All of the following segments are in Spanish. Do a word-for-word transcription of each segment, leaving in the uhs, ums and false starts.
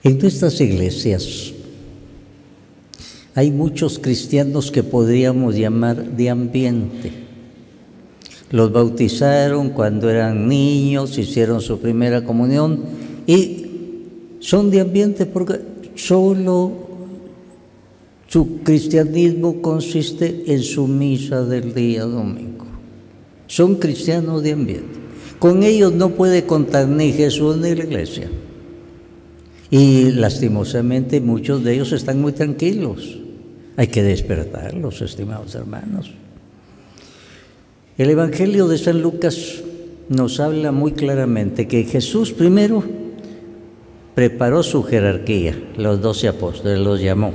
En nuestras iglesias hay muchos cristianos que podríamos llamar de ambiente. Los bautizaron cuando eran niños, hicieron su primera comunión y son de ambiente porque solo su cristianismo consiste en su misa del día domingo. Son cristianos de ambiente. Con ellos no puede contar ni Jesús ni la iglesia. Y lastimosamente muchos de ellos están muy tranquilos. Hay que despertarlos, estimados hermanos. El Evangelio de San Lucas nos habla muy claramente que Jesús primero preparó su jerarquía, los doce apóstoles los llamó.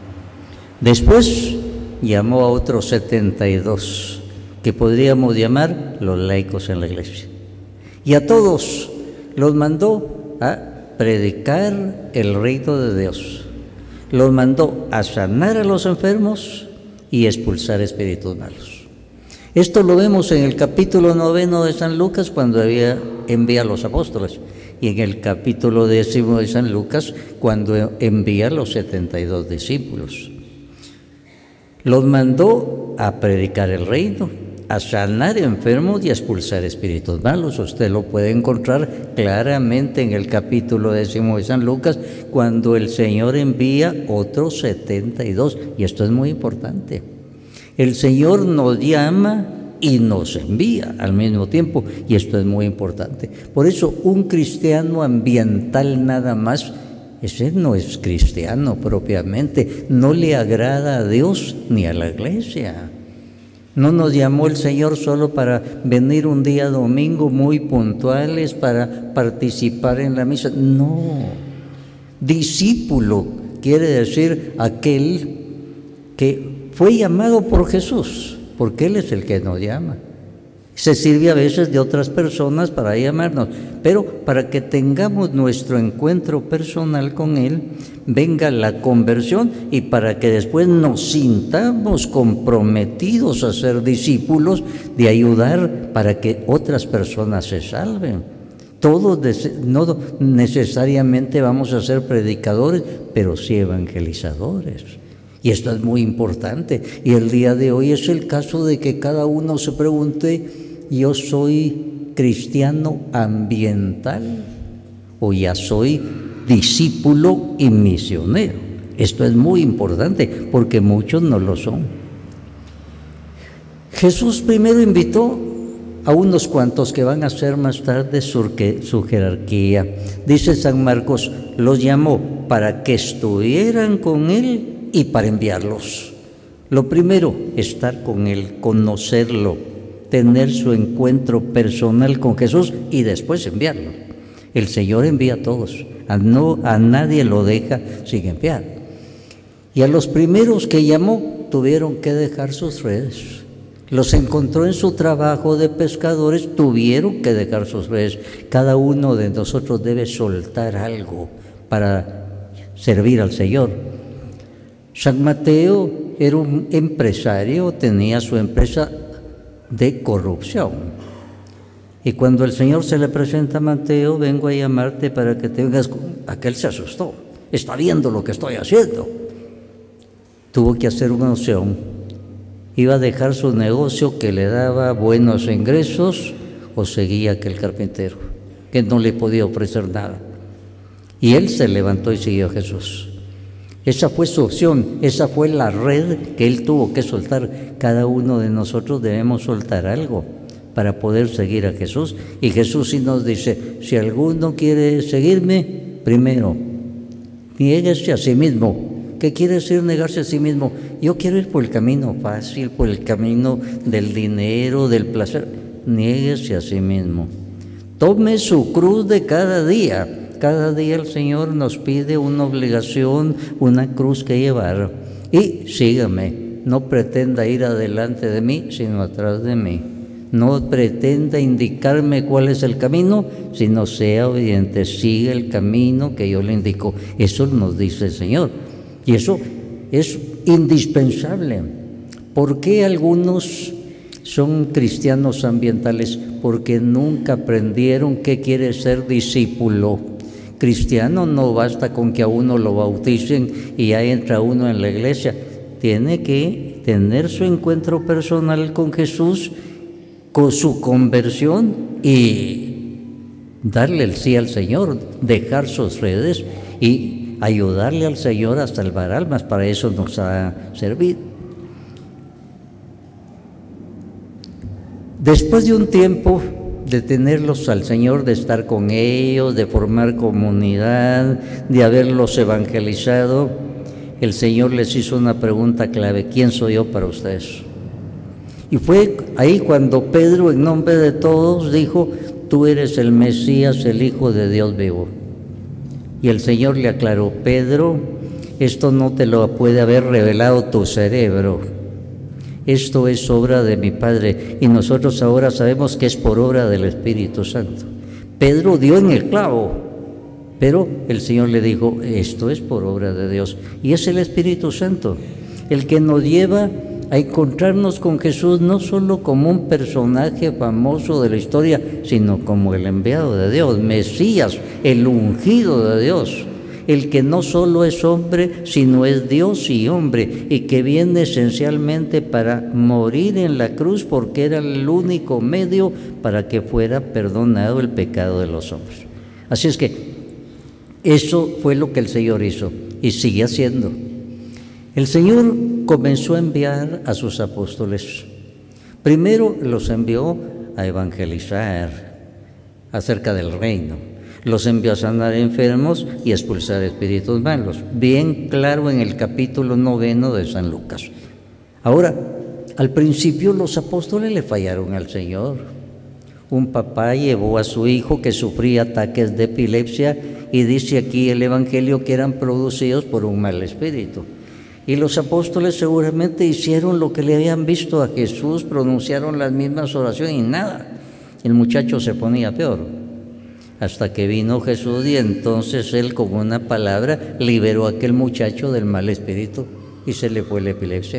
Después llamó a otros setenta y dos, que podríamos llamar los laicos en la iglesia. Y a todos los mandó a predicar el reino de Dios. Los mandó a sanar a los enfermos y expulsar espíritus malos. Esto lo vemos en el capítulo noveno de San Lucas, cuando había envía a los apóstoles, y en el capítulo décimo de San Lucas, cuando envía a los setenta y dos discípulos. Los mandó a predicar el reino, a sanar enfermos y a expulsar espíritus malos. Usted lo puede encontrar claramente en el capítulo décimo de San Lucas, cuando el Señor envía otros setenta y dos, y esto es muy importante. El Señor nos llama y nos envía al mismo tiempo, y esto es muy importante. Por eso un cristiano ambiental nada más, ese no es cristiano propiamente, no le agrada a Dios ni a la iglesia. No nos llamó el Señor solo para venir un día domingo muy puntuales para participar en la misa. No. Discípulo quiere decir aquel que fue llamado por Jesús, porque Él es el que nos llama. Se sirve a veces de otras personas para llamarnos, pero para que tengamos nuestro encuentro personal con Él, venga la conversión, y para que después nos sintamos comprometidos a ser discípulos, de ayudar para que otras personas se salven. Todos no necesariamente vamos a ser predicadores, pero sí evangelizadores. Y esto es muy importante. Y el día de hoy es el caso de que cada uno se pregunte: ¿yo soy cristiano ambiental o ya soy discípulo y misionero? Esto es muy importante porque muchos no lo son. Jesús primero invitó a unos cuantos que van a ser más tarde su, su jerarquía. Dice San Marcos, los llamó para que estuvieran con Él y para enviarlos. Lo primero, estar con Él, conocerlo, tener su encuentro personal con Jesús y después enviarlo. El Señor envía a todos, a, no, a nadie lo deja sin enviar. Y a los primeros que llamó tuvieron que dejar sus redes. Los encontró en su trabajo de pescadores, tuvieron que dejar sus redes. Cada uno de nosotros debe soltar algo para servir al Señor. San Mateo era un empresario, tenía su empresa de corrupción. Y cuando el Señor se le presenta a Mateo, vengo a llamarte para que te vengas, aquel se asustó, está viendo lo que estoy haciendo. Tuvo que hacer una opción. Iba a dejar su negocio que le daba buenos ingresos, o seguía aquel carpintero que no le podía ofrecer nada. Y él se levantó y siguió a Jesús. Esa fue su opción, esa fue la red que él tuvo que soltar. Cada uno de nosotros debemos soltar algo para poder seguir a Jesús. Y Jesús sí nos dice, si alguno quiere seguirme, primero, niéguese a sí mismo. ¿Qué quiere decir negarse a sí mismo? Yo quiero ir por el camino fácil, por el camino del dinero, del placer. Niéguese a sí mismo. Tome su cruz de cada día. Cada día el Señor nos pide una obligación, una cruz que llevar. Y sígame, no pretenda ir adelante de mí, sino atrás de mí. No pretenda indicarme cuál es el camino, sino sea obediente, siga el camino que yo le indico. Eso nos dice el Señor. Y eso es indispensable. ¿Por qué algunos son cristianos ambientales? Porque nunca aprendieron qué quiere ser discípulo. cristiano no basta con que a uno lo bauticen y ya entra uno en la iglesia. Tiene que tener su encuentro personal con Jesús, con su conversión y darle el sí al Señor, dejar sus redes y ayudarle al Señor a salvar almas. Para eso nos ha servido. Después de un tiempo de tenerlos al Señor, de estar con ellos, de formar comunidad, de haberlos evangelizado, el Señor les hizo una pregunta clave: ¿quién soy yo para ustedes? Y fue ahí cuando Pedro, en nombre de todos, dijo: tú eres el Mesías, el Hijo de Dios vivo. Y el Señor le aclaró: Pedro, esto no te lo puede haber revelado tu cerebro, esto es obra de mi Padre, y nosotros ahora sabemos que es por obra del Espíritu Santo. Pedro dio en el clavo, pero el Señor le dijo: esto es por obra de Dios, y es el Espíritu Santo el que nos lleva a encontrarnos con Jesús, no solo como un personaje famoso de la historia, sino como el enviado de Dios, Mesías, el ungido de Dios, el que no solo es hombre, sino es Dios y hombre, y que viene esencialmente para morir en la cruz, porque era el único medio para que fuera perdonado el pecado de los hombres. Así es que eso fue lo que el Señor hizo y sigue haciendo. El Señor comenzó a enviar a sus apóstoles. Primero los envió a evangelizar acerca del reino. Los envió a sanar enfermos y a expulsar espíritus malos. Bien claro en el capítulo noveno de San Lucas. Ahora, al principio los apóstoles le fallaron al Señor. Un papá llevó a su hijo que sufría ataques de epilepsia, y dice aquí el Evangelio que eran producidos por un mal espíritu. Y los apóstoles seguramente hicieron lo que le habían visto a Jesús, pronunciaron las mismas oraciones y nada. El muchacho se ponía peor. Hasta que vino Jesús y entonces él con una palabra liberó a aquel muchacho del mal espíritu y se le fue la epilepsia.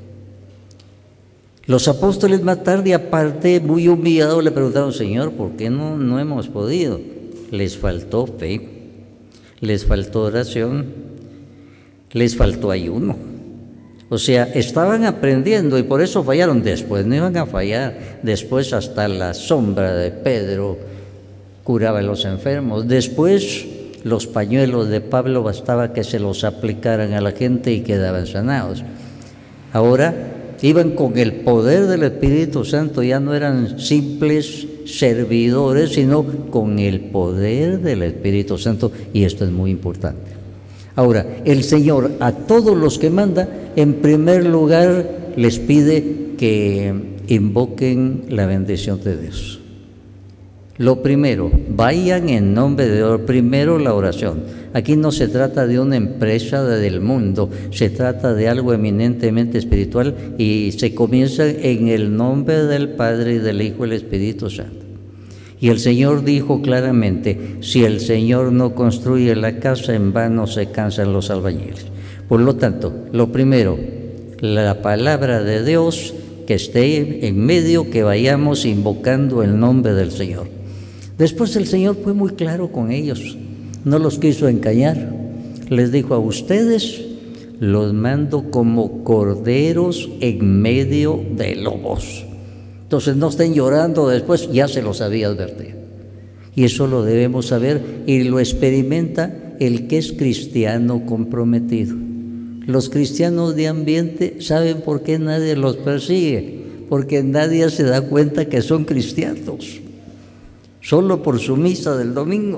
Los apóstoles más tarde, aparte, muy humillados, le preguntaron: Señor, ¿por qué no, no hemos podido? Les faltó fe, les faltó oración, les faltó ayuno. O sea, estaban aprendiendo y por eso fallaron. Después no iban a fallar. Después hasta la sombra de Pedro curaba a los enfermos. Después los pañuelos de Pablo bastaba que se los aplicaran a la gente y quedaban sanados. Ahora iban con el poder del Espíritu Santo, ya no eran simples servidores, sino con el poder del Espíritu Santo, y esto es muy importante. Ahora, el Señor a todos los que manda, en primer lugar les pide que invoquen la bendición de Dios. Lo primero, vayan en nombre de Dios. Primero la oración. Aquí no se trata de una empresa del mundo, se trata de algo eminentemente espiritual y se comienza en el nombre del Padre y del Hijo y del Espíritu Santo. Y el Señor dijo claramente: si el Señor no construye la casa, en vano se cansan los albañiles. Por lo tanto, lo primero, la palabra de Dios que esté en medio, que vayamos invocando el nombre del Señor. Después el Señor fue muy claro con ellos, no los quiso engañar. Les dijo: a ustedes los mando como corderos en medio de lobos. Entonces no estén llorando después, ya se los había advertido. Y eso lo debemos saber y lo experimenta el que es cristiano comprometido. Los cristianos de ambiente saben por qué nadie los persigue, porque nadie se da cuenta que son cristianos. Solo por su misa del domingo.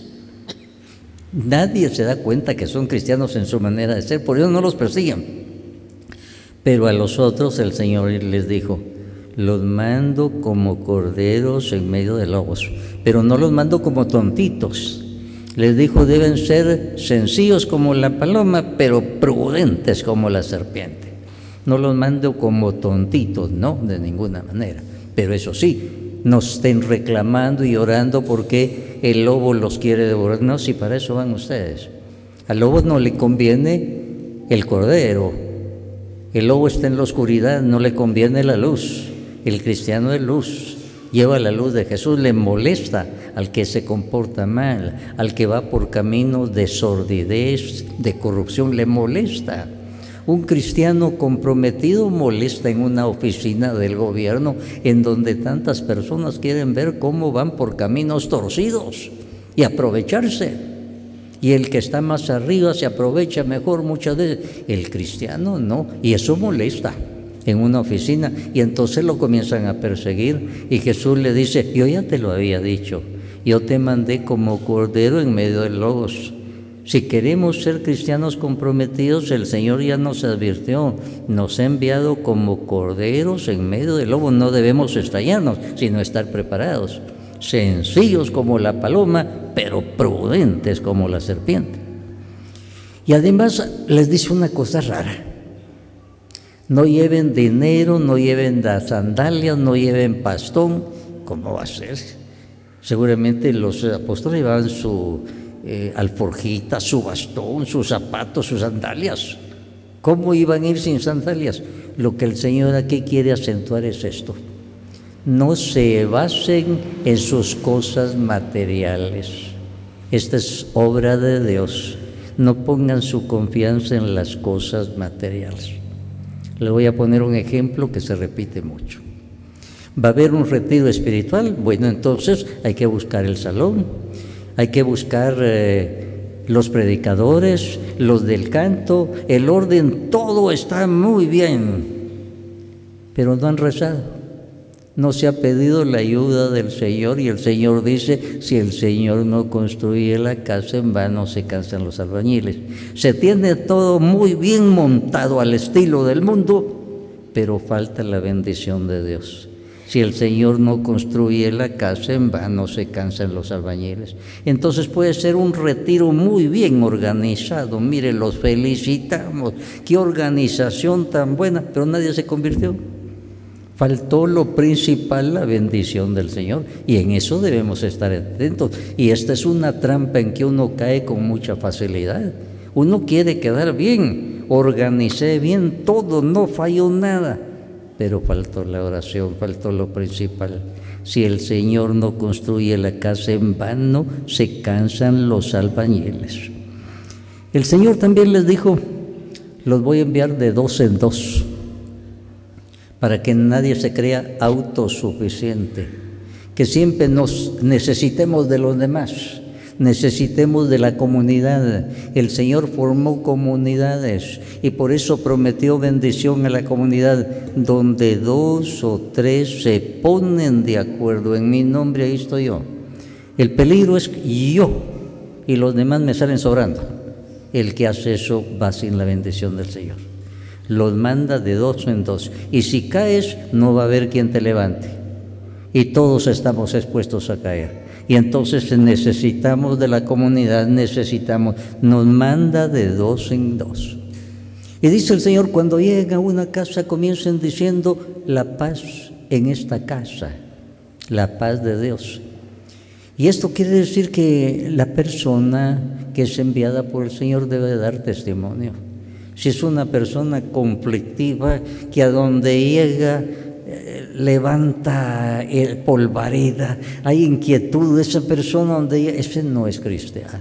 Nadie se da cuenta que son cristianos en su manera de ser, por eso no los persiguen. Pero a los otros el Señor les dijo: los mando como corderos en medio de lobos, pero no los mando como tontitos. Les dijo: deben ser sencillos como la paloma, pero prudentes como la serpiente. No los mando como tontitos, no, de ninguna manera. Pero eso sí, no estén reclamando y orando porque el lobo los quiere devorar. No, si para eso van ustedes. Al lobo no le conviene el cordero. El lobo está en la oscuridad, no le conviene la luz. El cristiano es luz. lleva la luz de Jesús, le molesta al que se comporta mal, al que va por caminos de sordidez, de corrupción, le molesta. Un cristiano comprometido molesta en una oficina del gobierno en donde tantas personas quieren ver cómo van por caminos torcidos y aprovecharse. Y el que está más arriba se aprovecha mejor muchas veces. El cristiano no, y eso molesta en una oficina, y entonces lo comienzan a perseguir, y Jesús le dice: yo ya te lo había dicho, yo te mandé como cordero en medio de lobos. Si queremos ser cristianos comprometidos, el Señor ya nos advirtió, nos ha enviado como corderos en medio de lobos. No debemos estallarnos, sino estar preparados, sencillos como la paloma, pero prudentes como la serpiente. Y además les dice una cosa rara: no lleven dinero, no lleven las sandalias, no lleven bastón. ¿Cómo va a ser? Seguramente los apóstoles llevaban su eh, alforjita, su bastón, sus zapatos, sus sandalias. ¿Cómo iban a ir sin sandalias? Lo que el Señor aquí quiere acentuar es esto: no se basen en sus cosas materiales. Esta es obra de Dios. No pongan su confianza en las cosas materiales. Le voy a poner un ejemplo que se repite mucho. ¿Va a haber un retiro espiritual? Bueno, entonces hay que buscar el salón, hay que buscar eh, los predicadores, los del canto, el orden, todo está muy bien, pero no han rezado. No se ha pedido la ayuda del Señor, y el Señor dice: si el Señor no construye la casa, en vano se cansan los albañiles. Se tiene todo muy bien montado al estilo del mundo, pero falta la bendición de Dios. Si el Señor no construye la casa, en vano se cansan los albañiles. Entonces puede ser un retiro muy bien organizado. Mire, los felicitamos, qué organización tan buena, pero nadie se convirtió. Faltó lo principal, la bendición del Señor, y en eso debemos estar atentos. Y esta es una trampa en que uno cae con mucha facilidad. Uno quiere quedar bien, organicé bien todo, no falló nada, pero faltó la oración, faltó lo principal. Si el Señor no construye la casa, en vano se cansan los albañiles. El Señor también les dijo: los voy a enviar de dos en dos, para que nadie se crea autosuficiente, que siempre nos necesitemos de los demás, necesitemos de la comunidad. El Señor formó comunidades y por eso prometió bendición a la comunidad. Donde dos o tres se ponen de acuerdo en mi nombre, ahí estoy yo. El peligro es yo y los demás me salen sobrando. El que hace eso va sin la bendición del Señor. Los manda de dos en dos, y si caes no va a haber quien te levante, y todos estamos expuestos a caer. Y entonces necesitamos de la comunidad, necesitamos, nos manda de dos en dos. Y dice el Señor: cuando lleguen a una casa, comiencen diciendo: la paz en esta casa, la paz de Dios. Y esto quiere decir que la persona que es enviada por el Señor debe dar testimonio. Si es una persona conflictiva, que a donde llega eh, levanta el polvareda, hay inquietud, esa persona donde llega, ese no es cristiano.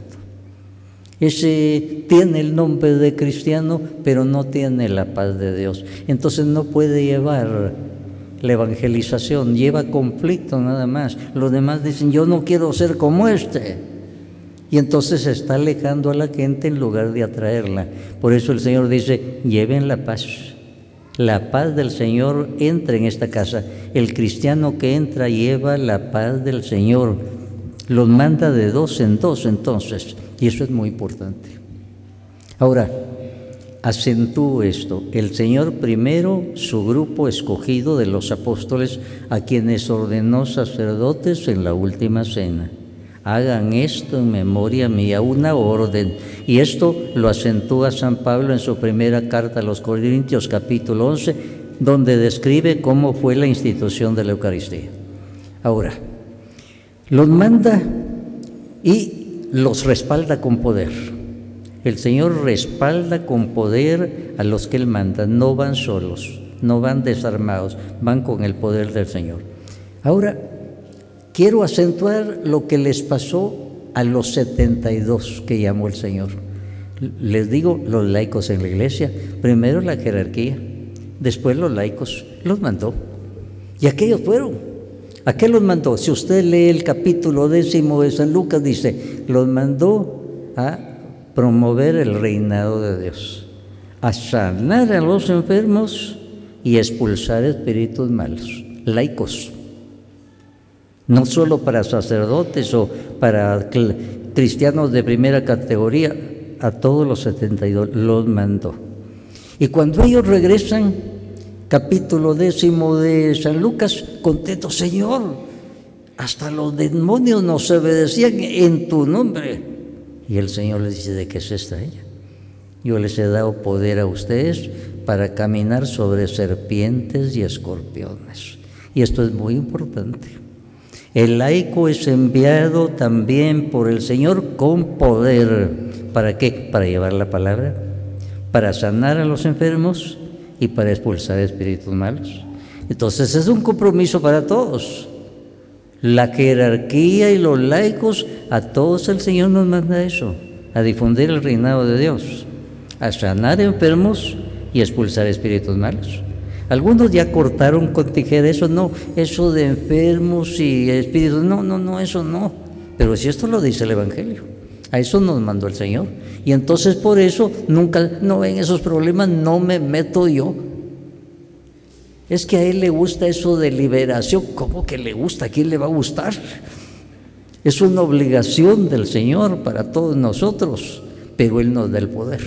Ese tiene el nombre de cristiano, pero no tiene la paz de Dios. Entonces no puede llevar la evangelización, lleva conflicto nada más. Los demás dicen: yo no quiero ser como este. Y entonces se está alejando a la gente en lugar de atraerla. Por eso el Señor dice: lleven la paz. La paz del Señor entra en esta casa. El cristiano que entra lleva la paz del Señor. Los manda de dos en dos entonces. Y eso es muy importante. Ahora, acentúo esto. El Señor primero, su grupo escogido de los apóstoles, a quienes ordenó sacerdotes en la última cena. Hagan esto en memoria mía, una orden. Y esto lo acentúa San Pablo en su primera carta a los Corintios, capítulo once, donde describe cómo fue la institución de la Eucaristía. Ahora, los manda y los respalda con poder. El Señor respalda con poder a los que Él manda. No van solos, no van desarmados, van con el poder del Señor. Ahora, quiero acentuar lo que les pasó a los setenta y dos que llamó el Señor. Les digo, los laicos en la iglesia, primero la jerarquía, después los laicos, los mandó. Y aquellos fueron. ¿A qué los mandó? Si usted lee el capítulo décimo de San Lucas, dice, los mandó a promover el reinado de Dios, a sanar a los enfermos y expulsar espíritus malos. Laicos. No solo para sacerdotes o para cristianos de primera categoría, a todos los setenta y dos los mandó. Y cuando ellos regresan, capítulo décimo de San Lucas, contentos, Señor, hasta los demonios nos obedecían en tu nombre. Y el Señor les dice, ¿de qué se extraña? Yo les he dado poder a ustedes para caminar sobre serpientes y escorpiones. Y esto es muy importante. El laico es enviado también por el Señor con poder. ¿Para qué? Para llevar la palabra, para sanar a los enfermos y para expulsar espíritus malos. Entonces es un compromiso para todos. La jerarquía y los laicos, a todos el Señor nos manda eso, a difundir el reinado de Dios, a sanar enfermos y expulsar espíritus malos. Algunos ya cortaron con tijera eso, no, eso de enfermos y espíritus, no, no, no, eso no. Pero si esto lo dice el Evangelio, a eso nos mandó el Señor. Y entonces por eso nunca, no ven esos problemas, no me meto yo. Es que a Él le gusta eso de liberación. ¿Cómo que le gusta? ¿A quién le va a gustar? Es una obligación del Señor para todos nosotros, pero Él nos da el poder.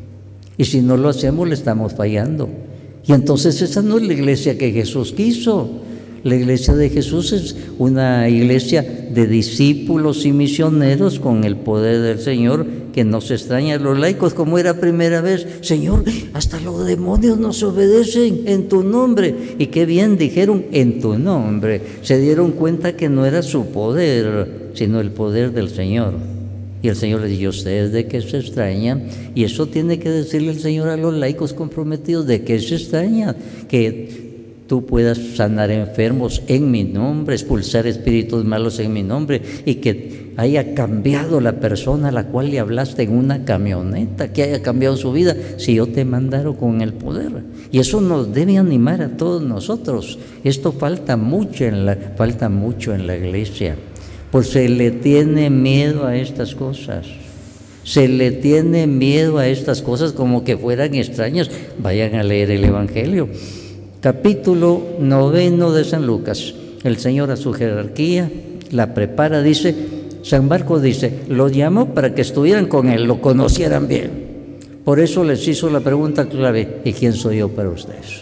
Y si no lo hacemos, le estamos fallando. Y entonces esa no es la iglesia que Jesús quiso. La iglesia de Jesús es una iglesia de discípulos y misioneros con el poder del Señor, que no se extraña a los laicos como era primera vez. Señor, hasta los demonios nos obedecen en tu nombre. Y qué bien dijeron, en tu nombre. Se dieron cuenta que no era su poder, sino el poder del Señor. Y el Señor les dijo, ¿ustedes de qué se extrañan? Y eso tiene que decirle el Señor a los laicos comprometidos, ¿de qué se extrañan? Que tú puedas sanar enfermos en mi nombre, expulsar espíritus malos en mi nombre, y que haya cambiado la persona a la cual le hablaste en una camioneta, que haya cambiado su vida, si yo te mandaron con el poder. Y eso nos debe animar a todos nosotros. Esto falta mucho en la, falta mucho en la iglesia, pues se le tiene miedo a estas cosas. Se le tiene miedo a estas cosas como que fueran extrañas. Vayan a leer el Evangelio. Capítulo noveno de San Lucas. El Señor a su jerarquía la prepara, dice, San Marcos dice, lo llamó para que estuvieran con Él, lo conocieran bien. Por eso les hizo la pregunta clave, ¿y quién soy yo para ustedes?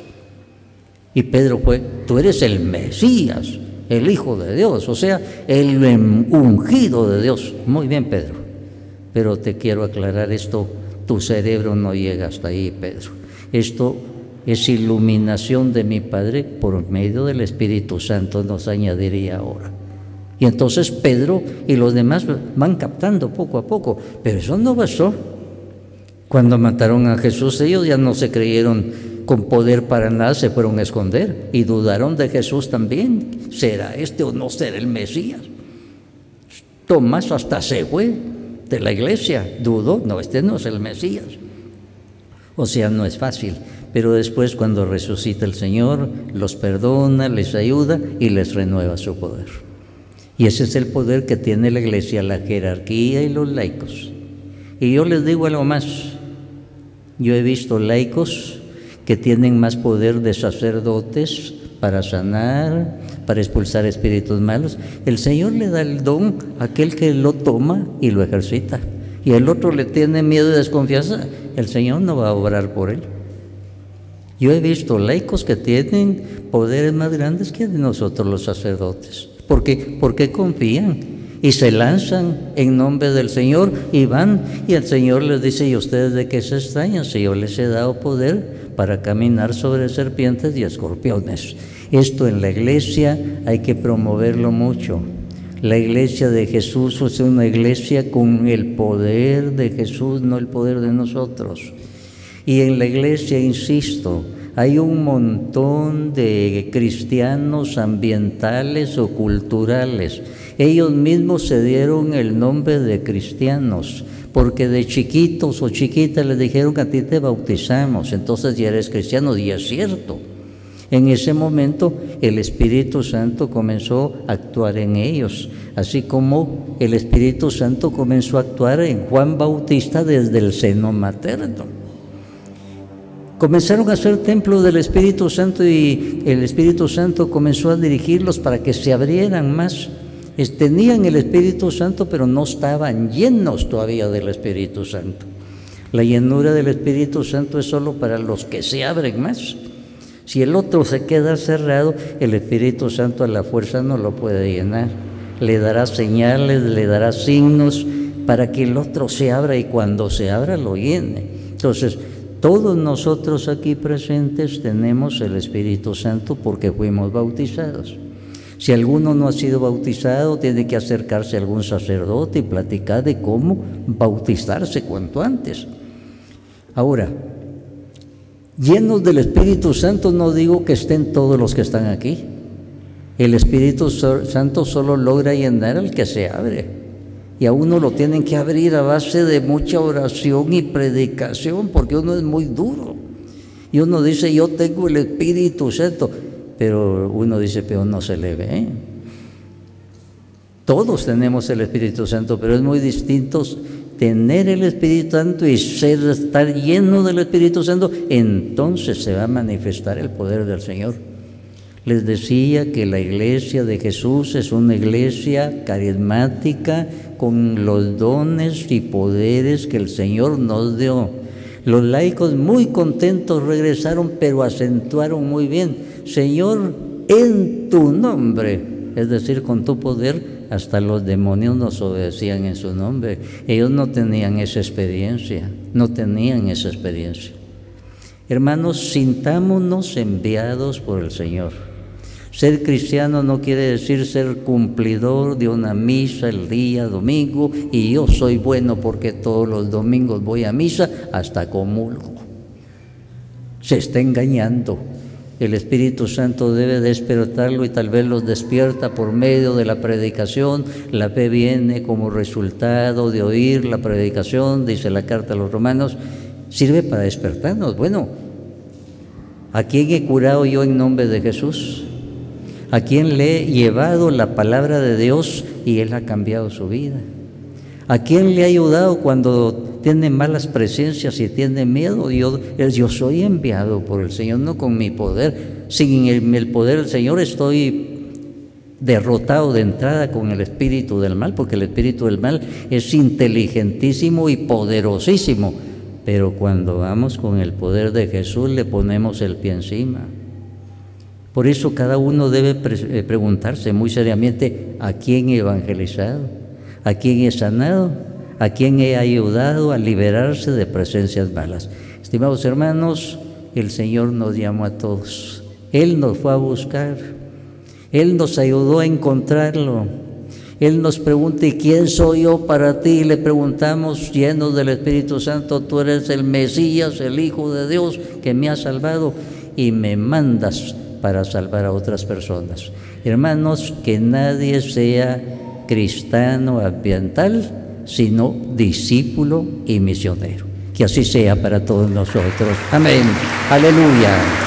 Y Pedro fue, tú eres el Mesías, el Hijo de Dios, o sea, el ungido de Dios. Muy bien, Pedro, pero te quiero aclarar esto, tu cerebro no llega hasta ahí, Pedro. Esto es iluminación de mi Padre por medio del Espíritu Santo, nos añadiría ahora. Y entonces Pedro y los demás van captando poco a poco, pero eso no bastó. Cuando mataron a Jesús, ellos ya no se creyeron con poder para nada, se fueron a esconder y dudaron de Jesús también. ¿Será este o no será el Mesías? Tomás hasta se fue de la iglesia, dudó, no, este no es el Mesías. O sea, no es fácil. Pero después, cuando resucita el Señor, los perdona, les ayuda y les renueva su poder. Y ese es el poder que tiene la iglesia, la jerarquía y los laicos. Y yo les digo algo más. Yo he visto laicos que tienen más poder de sacerdotes para sanar, para expulsar espíritus malos. El Señor le da el don a aquel que lo toma y lo ejercita. Y el otro le tiene miedo y desconfianza. El Señor no va a obrar por él. Yo he visto laicos que tienen poderes más grandes que nosotros los sacerdotes. ¿Por qué? Porque confían y se lanzan en nombre del Señor y van, y el Señor les dice, ¿y ustedes de qué se extrañan? Si yo les he dado poder para caminar sobre serpientes y escorpiones. Esto en la iglesia hay que promoverlo mucho. La iglesia de Jesús es una iglesia con el poder de Jesús, no el poder de nosotros. Y en la iglesia, insisto, hay un montón de cristianos ambientales o culturales. Ellos mismos se dieron el nombre de cristianos, porque de chiquitos o chiquitas les dijeron: a ti te bautizamos, entonces ya eres cristiano, y es cierto. En ese momento el Espíritu Santo comenzó a actuar en ellos, así como el Espíritu Santo comenzó a actuar en Juan Bautista desde el seno materno. Comenzaron a ser templo del Espíritu Santo y el Espíritu Santo comenzó a dirigirlos para que se abrieran más. Tenían el Espíritu Santo, pero no estaban llenos todavía del Espíritu Santo. La llenura del Espíritu Santo es solo para los que se abren más. Si el otro se queda cerrado, el Espíritu Santo a la fuerza no lo puede llenar. Le dará señales, le dará signos para que el otro se abra, y cuando se abra lo llene. Entonces, todos nosotros aquí presentes tenemos el Espíritu Santo porque fuimos bautizados. Si alguno no ha sido bautizado, tiene que acercarse a algún sacerdote y platicar de cómo bautizarse cuanto antes. Ahora, llenos del Espíritu Santo, no digo que estén todos los que están aquí. El Espíritu Santo solo logra llenar al que se abre, y a uno lo tienen que abrir a base de mucha oración y predicación, porque uno es muy duro y uno dice: yo tengo el Espíritu Santo, pero uno dice: pero no se le ve. Todos tenemos el Espíritu Santo, pero es muy distinto tener el Espíritu Santo y ser, estar lleno del Espíritu Santo. Entonces se va a manifestar el poder del Señor. Les decía que la iglesia de Jesús es una iglesia carismática con los dones y poderes que el Señor nos dio. Los laicos muy contentos regresaron, pero acentuaron muy bien: Señor, en tu nombre, es decir, con tu poder. Hasta los demonios nos obedecían en su nombre. Ellos no tenían esa experiencia, no tenían esa experiencia. Hermanos, sintámonos enviados por el Señor. Ser cristiano no quiere decir ser cumplidor de una misa el día domingo, y yo soy bueno porque todos los domingos voy a misa, hasta comulgo. Se está engañando. El Espíritu Santo debe despertarlo, y tal vez los despierta por medio de la predicación. La fe viene como resultado de oír la predicación, dice la carta a los Romanos. Sirve para despertarnos. Bueno, ¿a quién he curado yo en nombre de Jesús? ¿A quién le he llevado la palabra de Dios y Él ha cambiado su vida? ¿A quién le ha ayudado cuando tiene malas presencias y tiene miedo? Yo, yo soy enviado por el Señor, no con mi poder. Sin el, el poder del Señor estoy derrotado de entrada con el espíritu del mal, porque el espíritu del mal es inteligentísimo y poderosísimo. Pero cuando vamos con el poder de Jesús, le ponemos el pie encima. Por eso cada uno debe pre- preguntarse muy seriamente: ¿a quién he evangelizado? ¿A quién he sanado? ¿A quién he ayudado a liberarse de presencias malas? Estimados hermanos, el Señor nos llamó a todos. Él nos fue a buscar. Él nos ayudó a encontrarlo. Él nos pregunta: ¿y quién soy yo para ti? Y le preguntamos, llenos del Espíritu Santo: tú eres el Mesías, el Hijo de Dios, que me ha salvado y me mandas para salvar a otras personas. Hermanos, que nadie sea cristiano ambiental, sino discípulo y misionero. Que así sea para todos nosotros. Amén. Aleluya.